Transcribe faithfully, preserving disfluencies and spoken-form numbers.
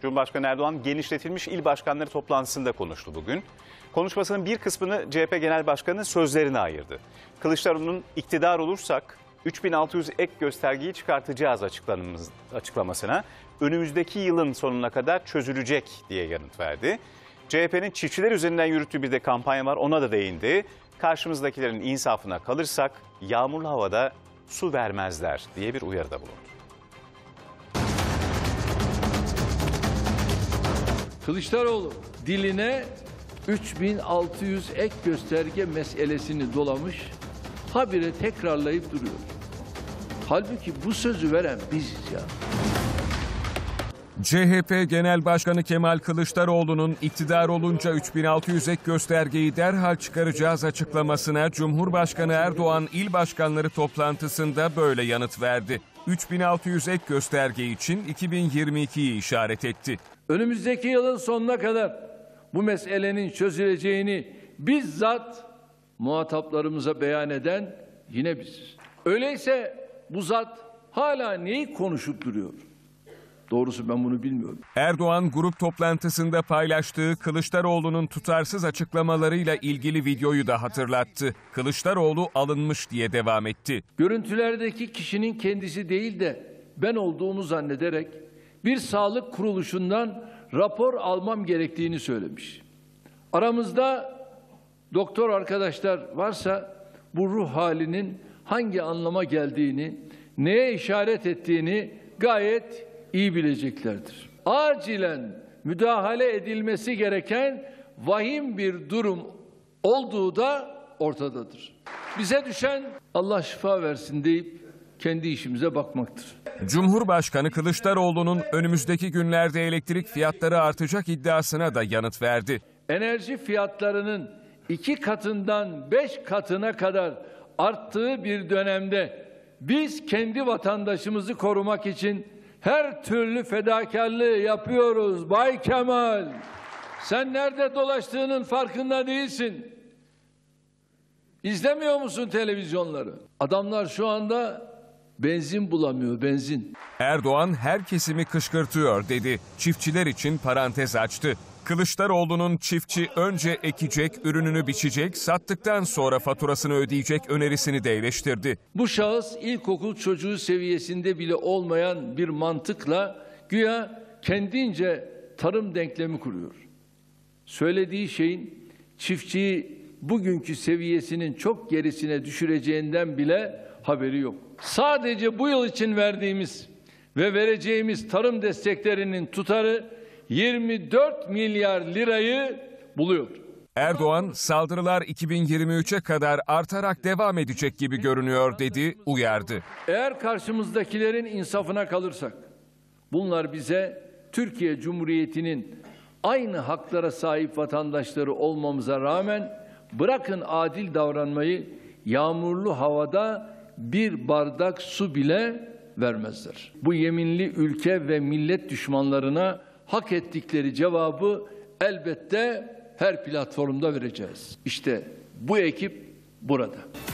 Cumhurbaşkanı Erdoğan genişletilmiş il başkanları toplantısında konuştu bugün. Konuşmasının bir kısmını C H P Genel Başkanı'nın sözlerine ayırdı. Kılıçdaroğlu'nun iktidar olursak üç bin altı yüz ek göstergeyi çıkartacağız açıklamasına önümüzdeki yılın sonuna kadar çözülecek diye yanıt verdi. C H P'nin çiftçiler üzerinden yürüttüğü bir de kampanya var, ona da değindi. Karşımızdakilerin insafına kalırsak yağmurlu havada su vermezler diye bir uyarıda bulundu. Kılıçdaroğlu diline üç bin altı yüz ek gösterge meselesini dolamış, habire tekrarlayıp duruyor. Halbuki bu sözü veren biziz ya. C H P Genel Başkanı Kemal Kılıçdaroğlu'nun iktidar olunca üç bin altı yüz ek göstergeyi derhal çıkaracağız açıklamasına Cumhurbaşkanı Erdoğan il başkanları toplantısında böyle yanıt verdi. üç bin altı yüz ek gösterge için iki bin yirmi ikiyi işaret etti. Önümüzdeki yılın sonuna kadar bu meselenin çözüleceğini bizzat muhataplarımıza beyan eden yine biziz. Öyleyse bu zat hala neyi konuşup duruyor? Doğrusu ben bunu bilmiyorum. Erdoğan grup toplantısında paylaştığı Kılıçdaroğlu'nun tutarsız açıklamalarıyla ilgili videoyu da hatırlattı. Kılıçdaroğlu alınmış diye devam etti. Görüntülerdeki kişinin kendisi değil de ben olduğumu zannederek bir sağlık kuruluşundan rapor almam gerektiğini söylemiş. Aramızda doktor arkadaşlar varsa bu ruh halinin hangi anlama geldiğini, neye işaret ettiğini gayet iyi bileceklerdir. Acilen müdahale edilmesi gereken vahim bir durum olduğu da ortadadır. Bize düşen Allah şifa versin deyip kendi işimize bakmaktır. Cumhurbaşkanı Kılıçdaroğlu'nun önümüzdeki günlerde elektrik fiyatları artacak iddiasına da yanıt verdi. Enerji fiyatlarının iki katından beş katına kadar arttığı bir dönemde biz kendi vatandaşımızı korumak için her türlü fedakarlığı yapıyoruz Bay Kemal. Sen nerede dolaştığının farkında değilsin. İzlemiyor musun televizyonları? Adamlar şu anda benzin bulamıyor, benzin. Erdoğan her kesimi kışkırtıyor dedi. Çiftçiler için parantez açtı. Kılıçdaroğlu'nun çiftçi önce ekecek, ürününü biçecek, sattıktan sonra faturasını ödeyecek önerisini de eleştirdi. Bu şahıs ilkokul çocuğu seviyesinde bile olmayan bir mantıkla güya kendince tarım denklemi kuruyor. Söylediği şeyin çiftçiyi bugünkü seviyesinin çok gerisine düşüreceğinden bile haberi yok. Sadece bu yıl için verdiğimiz ve vereceğimiz tarım desteklerinin tutarı yirmi dört milyar lirayı buluyor. Erdoğan, saldırılar iki bin yirmi üçe kadar artarak devam edecek gibi görünüyor dedi, uyardı. Eğer karşımızdakilerin insafına kalırsak, bunlar bize Türkiye Cumhuriyeti'nin aynı haklara sahip vatandaşları olmamıza rağmen bırakın adil davranmayı, yağmurlu havada bir bardak su bile vermezler. Bu yeminli ülke ve millet düşmanlarına hak ettikleri cevabı elbette her platformda vereceğiz. İşte bu ekip burada.